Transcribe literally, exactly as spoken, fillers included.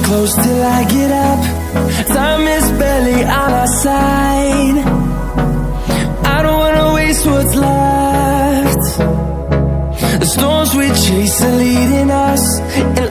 close till I get up. Time is barely on our side. I don't wanna waste what's left. The storms we chase are leading us, and